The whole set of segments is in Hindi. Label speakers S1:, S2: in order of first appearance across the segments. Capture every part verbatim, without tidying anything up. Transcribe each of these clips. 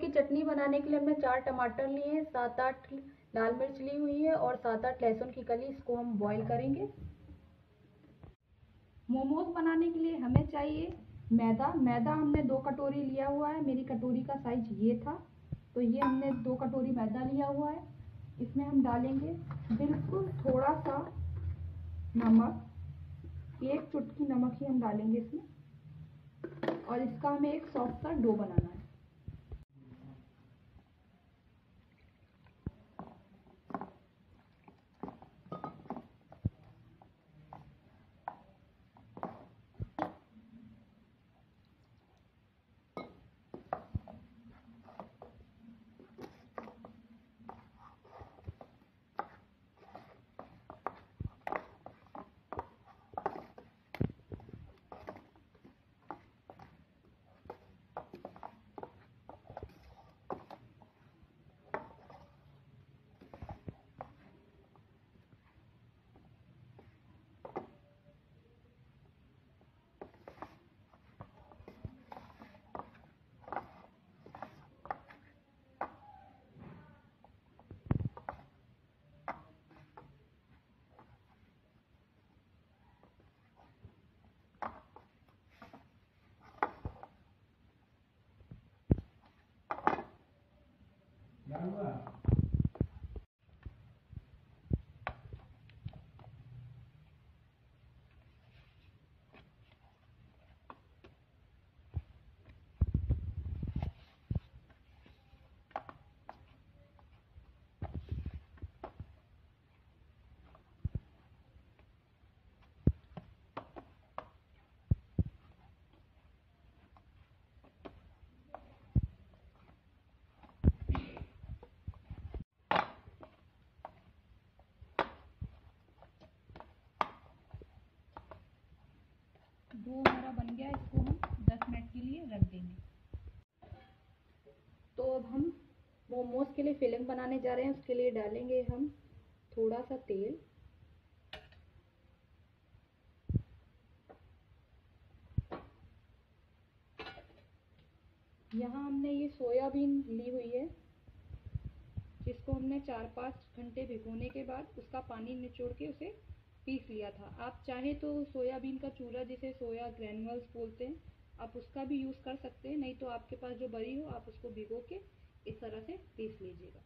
S1: की चटनी बनाने के लिए हमने चार टमाटर लिए हैं, सात आठ लाल मिर्च ली हुई है और सात आठ लहसुन की कली। इसको हम बॉईल करेंगे। मोमोज बनाने के लिए हमें चाहिए मैदा। मैदा हमने दो कटोरी लिया हुआ है, मेरी कटोरी का साइज ये था, तो ये हमने दो कटोरी मैदा लिया हुआ है। इसमें हम डालेंगे बिल्कुल थोड़ा सा नमक, एक चुटकी नमक ही हम डालेंगे इसमें, और इसका हमें एक सॉफ्ट सा डो बनाना है। डो हमारा बन गया, इसको हम दस मिनट के लिए रख देंगे। तो अब हम मोमोज के लिए फिलिंग बनाने जा रहे हैं। उसके लिए डालेंगे हम थोड़ा सा तेल, यहाँ हमने ये सोयाबीन ली हुई है, जिसको हमने चार पाँच घंटे भिगोने के बाद उसका पानी निचोड़ के उसे पीस लिया था। आप चाहे तो सोयाबीन का चूरा, जिसे सोया ग्रैन्युअल्स बोलते हैं, आप उसका भी यूज़ कर सकते हैं। नहीं तो आपके पास जो बरी हो, आप उसको भिगो के इस तरह से पीस लीजिएगा।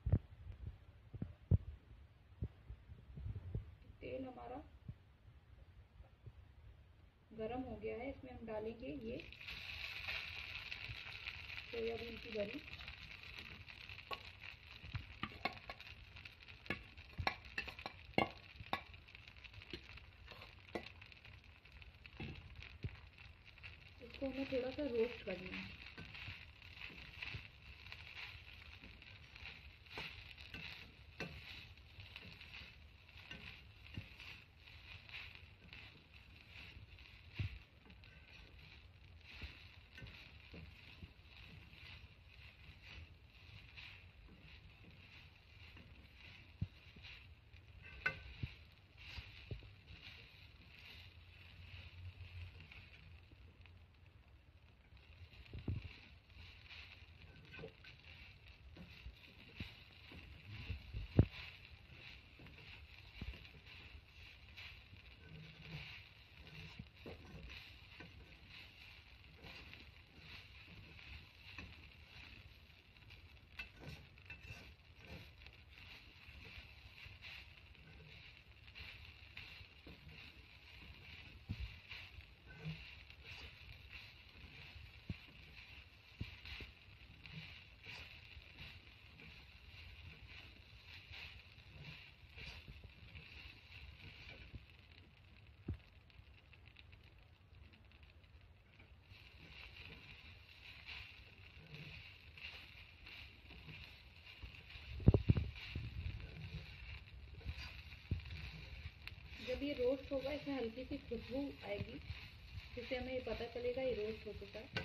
S1: तेल हमारा गरम हो गया है, इसमें हम डालेंगे ये सोयाबीन की बरी। इसको हमें थोड़ा सा रोस्ट करना है। जब ये रोस्ट होगा, इसमें हल्की सी खुशबू आएगी, जिससे हमें ये पता चलेगा ये रोस्ट हो चुका है।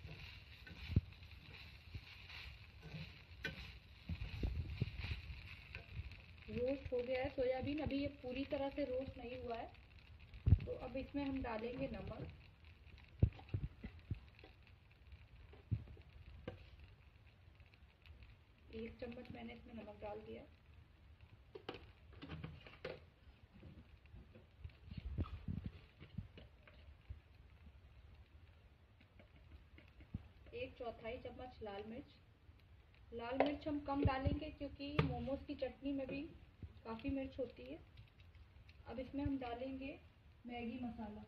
S1: रोस्ट हो गया है सोयाबीन। अभी ये पूरी तरह से रोस्ट नहीं हुआ है, तो अब इसमें हम डालेंगे नमक, एक चम्मच मैंने इसमें नमक डाल दिया। एक चौथाई चम्मच लाल मिर्च। लाल मिर्च हम कम डालेंगे क्योंकि मोमोज की चटनी में भी काफ़ी मिर्च होती है। अब इसमें हम डालेंगे मैगी मसाला।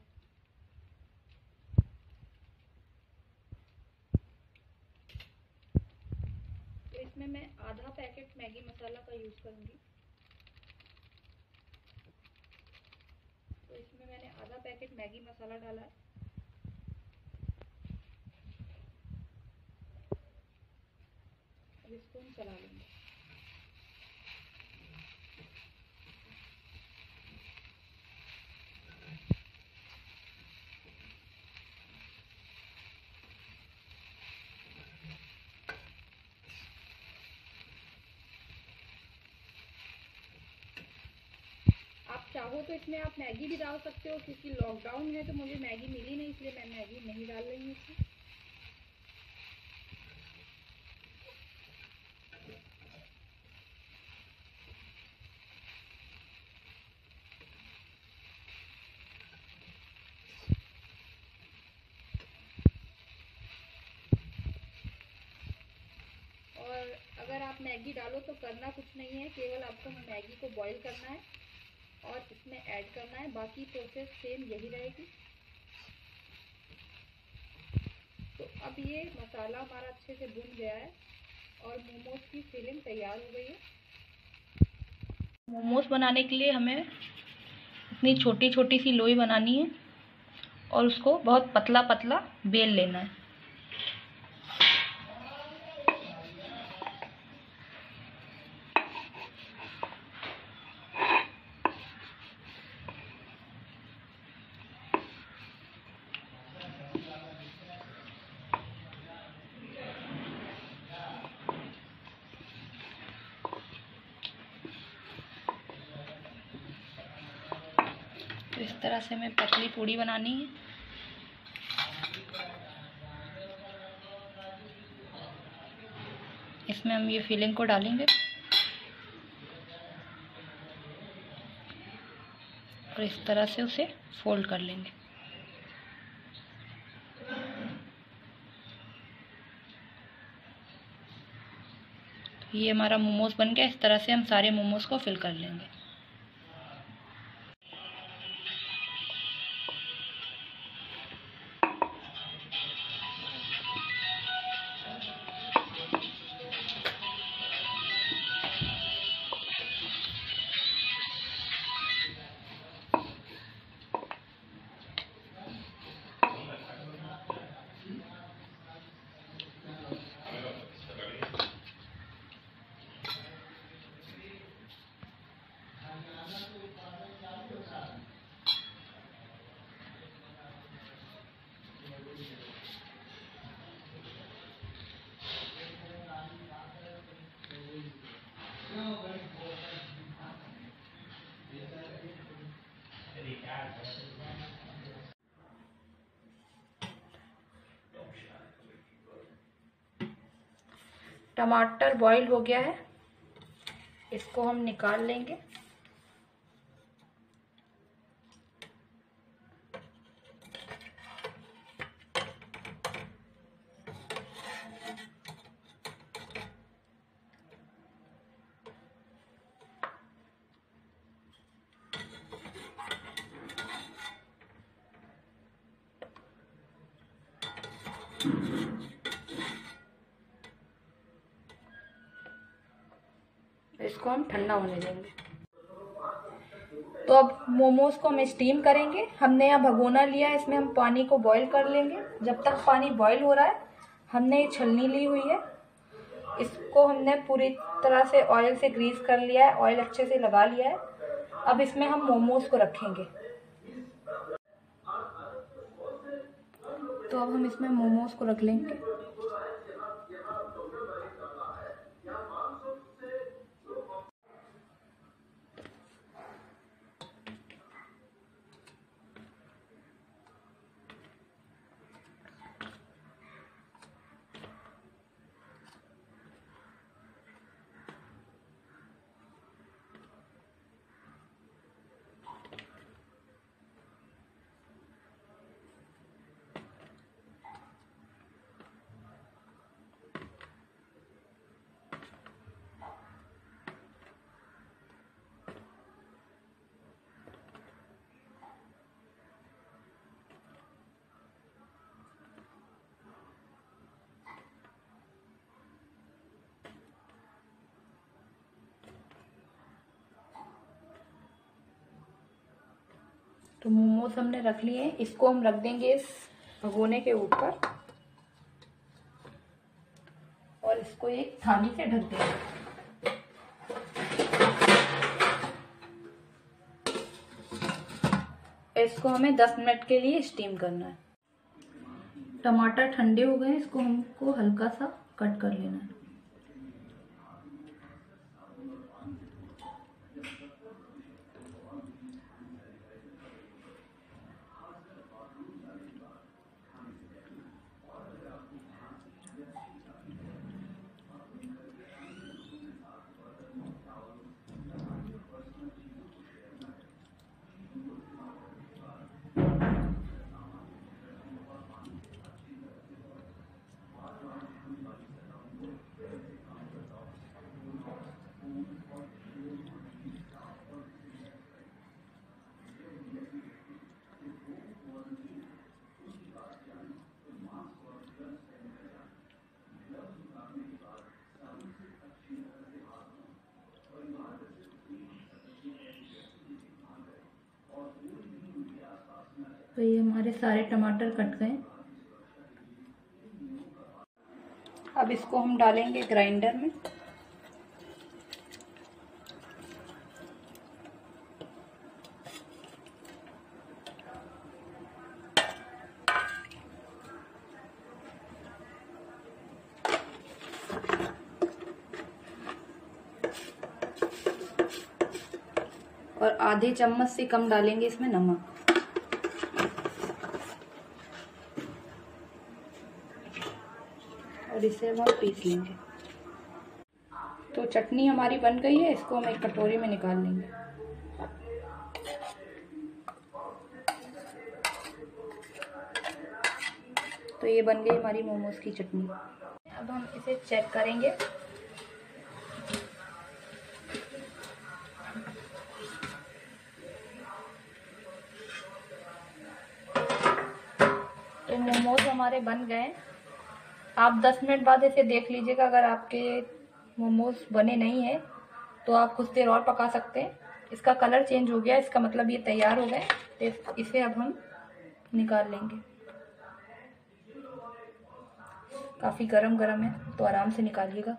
S1: तो इसमें मैं आधा पैकेट मैगी मसाला का यूज़ करूँगी। तो इसमें मैंने आधा पैकेट मैगी मसाला डाला है। अब इसको हम चला लेंगे। आप चाहो तो इसमें आप मैगी भी डाल सकते हो, क्योंकि लॉकडाउन है तो मुझे मैगी मिली नहीं, इसलिए मैं मैगी नहीं डाल रही हूँ इसमें। और अगर आप मैगी डालो तो करना कुछ नहीं है, केवल आपको मैगी को बॉईल करना है और इसमें ऐड करना है। बाकी प्रोसेस सेम यही रहेगी। तो अब ये मसाला हमारा अच्छे से भुन गया है और मोमोज की फिलिंग तैयार हो गई है। मोमोज बनाने के लिए हमें इतनी छोटी छोटी सी लोई बनानी है और उसको बहुत पतला पतला बेल लेना है। तो इस तरह से हमें पतली पूड़ी बनानी है। इसमें हम ये फिलिंग को डालेंगे और इस तरह से उसे फोल्ड कर लेंगे। तो ये हमारा मोमोज बन गया। इस तरह से हम सारे मोमोज को फिल कर लेंगे। टमाटर बॉईल हो गया है, इसको हम निकाल लेंगे। इसको हम ठंडा होने देंगे। तो अब मोमोज को हम स्टीम करेंगे। हमने यहाँ भगोना लिया है, इसमें हम पानी को बॉईल कर लेंगे। जब तक पानी बॉईल हो रहा है, हमने ये छलनी ली हुई है, इसको हमने पूरी तरह से ऑयल से ग्रीस कर लिया है, ऑयल अच्छे से लगा लिया है। अब इसमें हम मोमोज को रखेंगे। तो अब हम इसमें मोमोज को रख लेंगे। तो मोमोज हमने रख लिए हैं, इसको हम रख देंगे इस भगोने के ऊपर और इसको एक थाली से ढक देंगे। इसको हमें दस मिनट के लिए स्टीम करना है। टमाटर ठंडे हो गए, इसको हमको हल्का सा कट कर लेना है। तो ये हमारे सारे टमाटर कट गए। अब इसको हम डालेंगे ग्राइंडर में। और आधे चम्मच से कम डालेंगे इसमें नमक। और इसे हम पीस लेंगे। तो चटनी हमारी बन गई है, इसको हम एक कटोरी में निकाल लेंगे। तो ये बन गई हमारी मोमोज की चटनी। अब हम इसे चेक करेंगे। तो मोमोज हमारे बन गए। आप दस मिनट बाद इसे देख लीजिएगा, अगर आपके मोमोज बने नहीं हैं तो आप कुछ देर और पका सकते हैं। इसका कलर चेंज हो गया, इसका मतलब ये तैयार हो गए। तो इसे अब हम निकाल लेंगे। काफ़ी गरम गरम है तो आराम से निकालिएगा।